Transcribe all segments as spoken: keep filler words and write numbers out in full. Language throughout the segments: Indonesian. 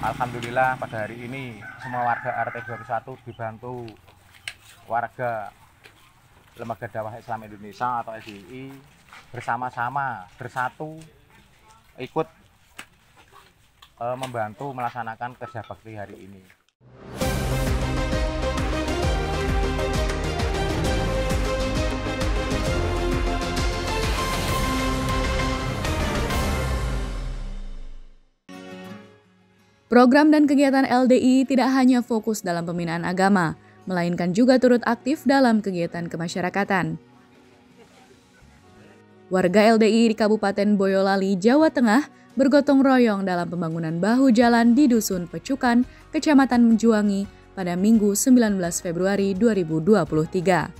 Alhamdulillah pada hari ini semua warga R T dua puluh satu dibantu warga Lembaga Dakwah Islam Indonesia atau L D I bersama-sama bersatu ikut e, membantu melaksanakan kerja bakti hari ini. Program dan kegiatan L D I tidak hanya fokus dalam pembinaan agama, melainkan juga turut aktif dalam kegiatan kemasyarakatan. Warga L D I di Kabupaten Boyolali, Jawa Tengah bergotong royong dalam pembangunan bahu jalan di Dusun Pecukan, Kecamatan Juwangi pada Minggu sembilan belas Februari dua ribu dua puluh tiga.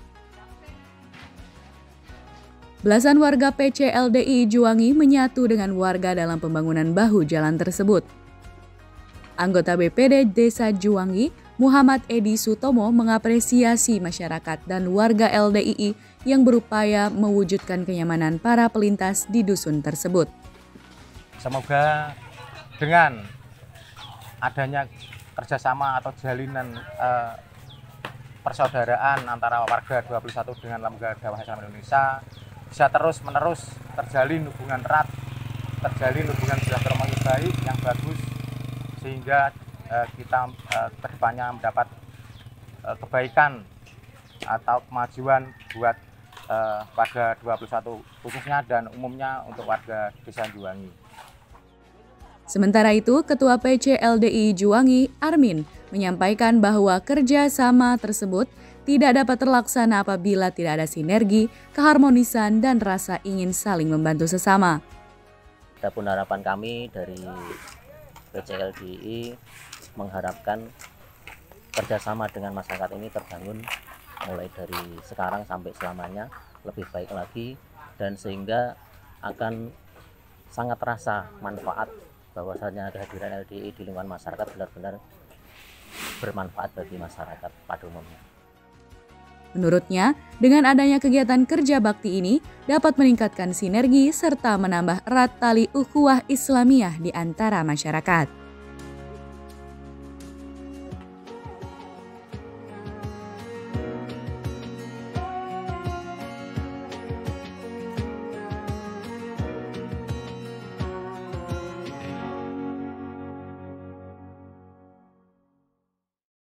Belasan warga P C L D I Juwangi menyatu dengan warga dalam pembangunan bahu jalan tersebut. Anggota B P D Desa Juwangi, Muhammad Edi Sutomo mengapresiasi masyarakat dan warga L D I I yang berupaya mewujudkan kenyamanan para pelintas di dusun tersebut. Semoga dengan adanya kerjasama atau jalinan eh, persaudaraan antara warga dua puluh satu dengan Lembaga Dakwah Islam Indonesia bisa terus-menerus terjalin hubungan erat, terjalin hubungan silaturahmi baik yang bagus, sehingga eh, kita eh, kedepannya mendapat eh, kebaikan atau kemajuan buat eh, warga dua puluh satu khususnya dan umumnya untuk warga Desa Juwangi. Sementara itu, Ketua P C L D I Juwangi, Armin, menyampaikan bahwa kerjasama tersebut tidak dapat terlaksana apabila tidak ada sinergi, keharmonisan, dan rasa ingin saling membantu sesama. Adapun harapan kami dari P C L D I mengharapkan kerjasama dengan masyarakat ini terbangun mulai dari sekarang sampai selamanya lebih baik lagi, dan sehingga akan sangat terasa manfaat bahwasanya kehadiran L D I di lingkungan masyarakat benar-benar bermanfaat bagi masyarakat pada umumnya. Menurutnya, dengan adanya kegiatan kerja bakti ini dapat meningkatkan sinergi serta menambah erat tali ukhuwah Islamiyah di antara masyarakat.